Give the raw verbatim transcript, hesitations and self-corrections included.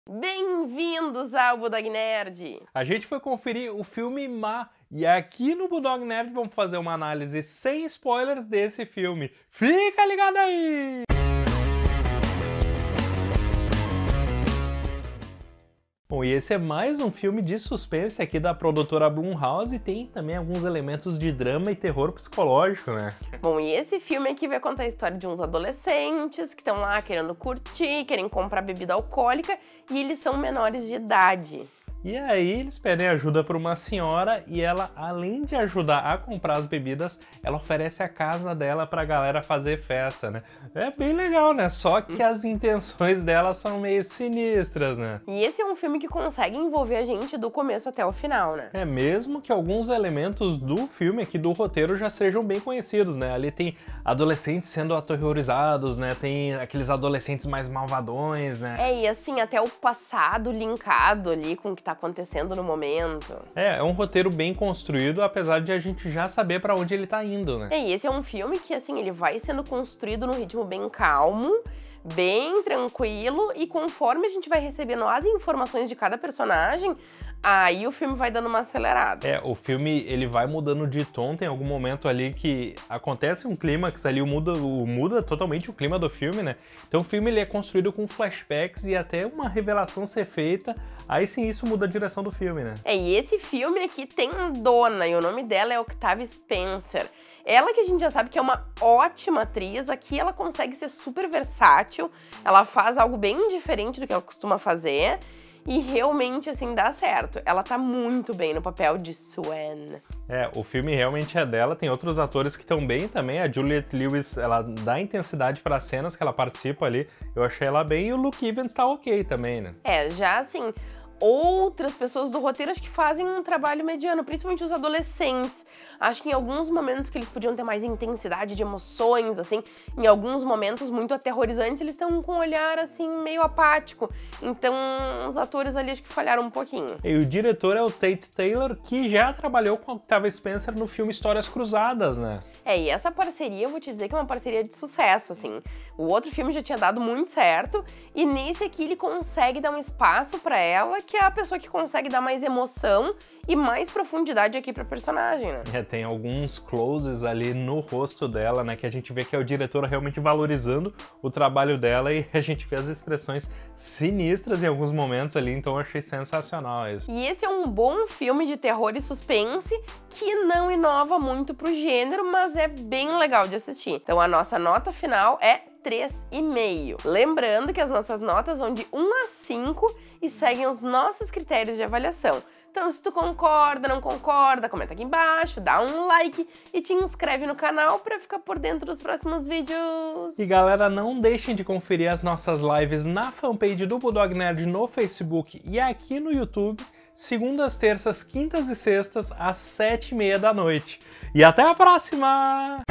Bem-vindos ao Bulldog Nerd! A gente foi conferir o filme Ma, e aqui no Bulldog Nerd vamos fazer uma análise sem spoilers desse filme. Fica ligado aí! Bom, e esse é mais um filme de suspense aqui da produtora Blumhouse e tem também alguns elementos de drama e terror psicológico, né? Bom, e esse filme aqui vai contar a história de uns adolescentes que estão lá querendo curtir, querem comprar bebida alcoólica e eles são menores de idade. E aí eles pedem ajuda para uma senhora e ela, além de ajudar a comprar as bebidas, ela oferece a casa dela pra galera fazer festa, né? É bem legal, né? Só que as intenções dela são meio sinistras, né? E esse é um filme que consegue envolver a gente do começo até o final, né? É, mesmo que alguns elementos do filme aqui, do roteiro, já sejam bem conhecidos, né? Ali tem adolescentes sendo aterrorizados, né? Tem aqueles adolescentes mais malvadões, né? É, e assim, até o passado linkado ali com o que tá acontecendo no momento. É, é um roteiro bem construído, apesar de a gente já saber pra onde ele tá indo, né? É, e esse é um filme que, assim, ele vai sendo construído num ritmo bem calmo, bem tranquilo, e conforme a gente vai recebendo as informações de cada personagem, aí o filme vai dando uma acelerada. É, o filme ele vai mudando de tom, tem algum momento ali que acontece um clímax ali, muda, muda totalmente o clima do filme, né? Então o filme ele é construído com flashbacks e até uma revelação ser feita, aí sim isso muda a direção do filme, né? É, e esse filme aqui tem dona, e o nome dela é Octavia Spencer. Ela que a gente já sabe que é uma ótima atriz, aqui ela consegue ser super versátil, ela faz algo bem diferente do que ela costuma fazer, e realmente, assim, dá certo. Ela tá muito bem no papel de Swan. É, o filme realmente é dela, tem outros atores que estão bem também, a Juliette Lewis, ela dá intensidade para as cenas que ela participa ali, eu achei ela bem, e o Luke Evans tá ok também, né? É, já assim, outras pessoas do roteiro acho que fazem um trabalho mediano, principalmente os adolescentes. Acho que em alguns momentos que eles podiam ter mais intensidade de emoções, assim, em alguns momentos muito aterrorizantes, eles estão com um olhar, assim, meio apático. Então, os atores ali acho que falharam um pouquinho. E o diretor é o Tate Taylor, que já trabalhou com a Octavia Spencer no filme Histórias Cruzadas, né? É, e essa parceria, eu vou te dizer que é uma parceria de sucesso, assim. O outro filme já tinha dado muito certo, e nesse aqui ele consegue dar um espaço pra ela, que é a pessoa que consegue dar mais emoção e mais profundidade aqui pra personagem, né? É, tem alguns closes ali no rosto dela, né, que a gente vê que é o diretor realmente valorizando o trabalho dela e a gente vê as expressões sinistras em alguns momentos ali, então eu achei sensacional isso. E esse é um bom filme de terror e suspense que não inova muito pro gênero, mas é bem legal de assistir. Então a nossa nota final é três e meio. Lembrando que as nossas notas vão de um a cinco e seguem os nossos critérios de avaliação. Então, se tu concorda, não concorda, comenta aqui embaixo, dá um like e te inscreve no canal para ficar por dentro dos próximos vídeos. E galera, não deixem de conferir as nossas lives na fanpage do Bulldog Nerd no Facebook e aqui no YouTube, segundas, terças, quintas e sextas, às sete e meia da noite. E até a próxima!